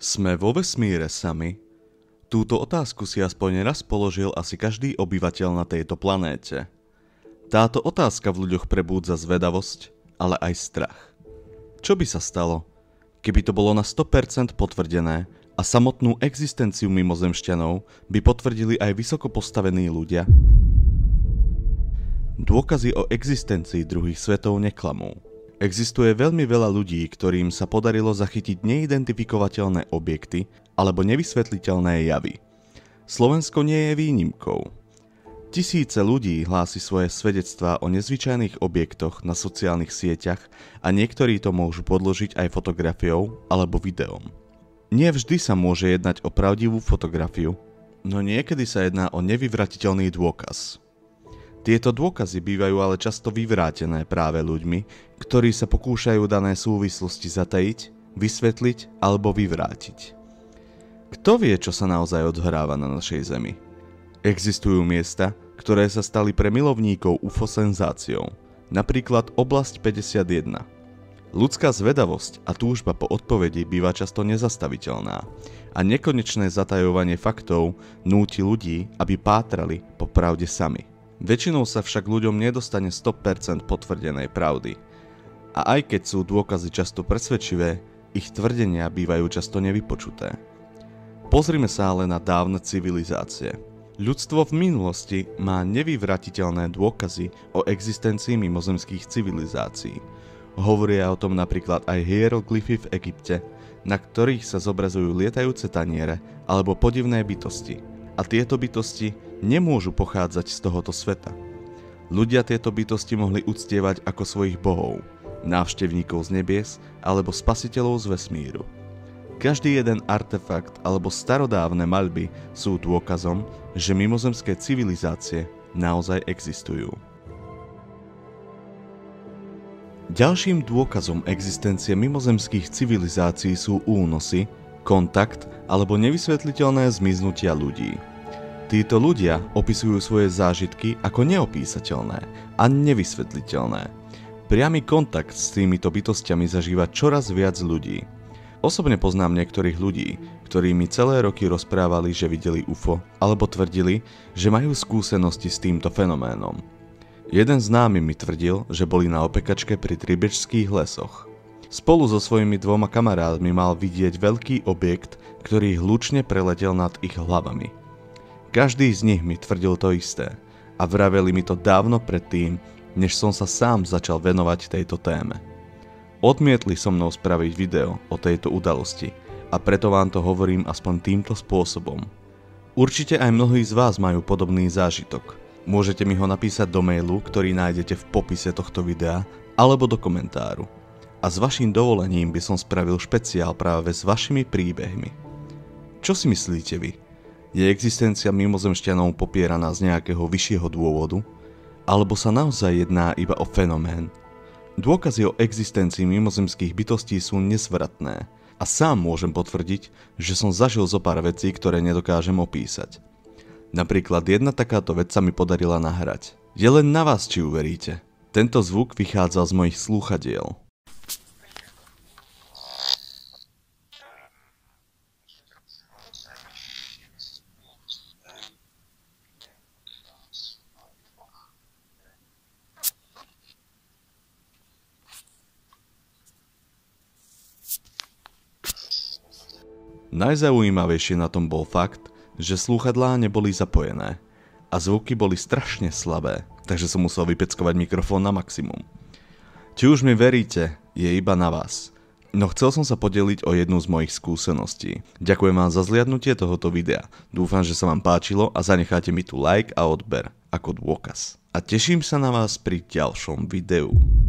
Sme vo vesmíre sami? Túto otázku si aspoň raz položil asi každý obyvateľ na tejto planéte. Táto otázka v ľuďoch prebúdza zvedavosť, ale aj strach. Čo by sa stalo, keby to bolo na 100% potvrdené a samotnú existenciu mimozemšťanov by potvrdili aj vysoko postavení ľudia? Dôkazy o existencii druhých svetov neklamú. Existuje veľmi veľa ľudí, ktorým sa podarilo zachytiť neidentifikovateľné objekty alebo nevysvetliteľné javy. Slovensko nie je výnimkou. Tisíce ľudí hlási svoje svedectvá o nezvyčajných objektoch na sociálnych sieťach a niektorí to môžu podložiť aj fotografiou alebo videom. Nie vždy sa môže jednať o pravdivú fotografiu, no niekedy sa jedná o nevyvratiteľný dôkaz. Tieto dôkazy bývajú ale často vyvrátené práve ľuďmi, ktorí sa pokúšajú dané súvislosti zatajiť, vysvetliť alebo vyvrátiť. Kto vie, čo sa naozaj odhráva na našej Zemi? Existujú miesta, ktoré sa stali pre milovníkov UFO senzáciou, napríklad oblasť 51. Ľudská zvedavosť a túžba po odpovedi býva často nezastaviteľná a nekonečné zatajovanie faktov núti ľudí, aby pátrali po pravde sami. Väčšinou sa však ľuďom nedostane 100% potvrdenej pravdy. A aj keď sú dôkazy často presvedčivé, ich tvrdenia bývajú často nevypočuté. Pozrime sa ale na dávne civilizácie. Ľudstvo v minulosti má nevyvratiteľné dôkazy o existencii mimozemských civilizácií. Hovoria o tom napríklad aj hieroglyfy v Egypte, na ktorých sa zobrazujú lietajúce taniere alebo podivné bytosti. A tieto bytosti nemôžu pochádzať z tohoto sveta. Ľudia tieto bytosti mohli uctievať ako svojich bohov, návštevníkov z nebies alebo spasiteľov z vesmíru. Každý jeden artefakt alebo starodávne maľby sú dôkazom, že mimozemské civilizácie naozaj existujú. Ďalším dôkazom existencie mimozemských civilizácií sú únosy, kontakt alebo nevysvetliteľné zmiznutia ľudí. Títo ľudia opisujú svoje zážitky ako neopísateľné a nevysvetliteľné. Priamy kontakt s týmito bytostiami zažíva čoraz viac ľudí. Osobne poznám niektorých ľudí, ktorí mi celé roky rozprávali, že videli UFO, alebo tvrdili, že majú skúsenosti s týmto fenoménom. Jeden známy mi tvrdil, že boli na opekačke pri Tribežských lesoch. Spolu so svojimi 2 kamarátmi mal vidieť veľký objekt, ktorý hlučne preletel nad ich hlavami. Každý z nich mi tvrdil to isté a vraveli mi to dávno predtým, než som sa sám začal venovať tejto téme. Odmietli so mnou spraviť video o tejto udalosti a preto vám to hovorím aspoň týmto spôsobom. Určite aj mnohí z vás majú podobný zážitok. Môžete mi ho napísať do mailu, ktorý nájdete v popise tohto videa, alebo do komentáru. A s vaším dovolením by som spravil špeciál práve s vašimi príbehmi. Čo si myslíte vy? Je existencia mimozemšťanov popieraná z nejakého vyššieho dôvodu? Alebo sa naozaj jedná iba o fenomén? Dôkazy o existencii mimozemských bytostí sú nezvratné a sám môžem potvrdiť, že som zažil zo pár vecí, ktoré nedokážem opísať. Napríklad jedna takáto vec sa mi podarila nahrať. Je len na vás, či uveríte. Tento zvuk vychádzal z mojich slúchadiel. Najzaujímavejšie na tom bol fakt, že slúchadlá neboli zapojené a zvuky boli strašne slabé, takže som musel vypeckovať mikrofón na maximum. Či už mi veríte, je iba na vás. No chcel som sa podeliť o jednu z mojich skúseností. Ďakujem vám za zliadnutie tohoto videa. Dúfam, že sa vám páčilo a zanecháte mi tu like a odber ako dôkaz. A teším sa na vás pri ďalšom videu.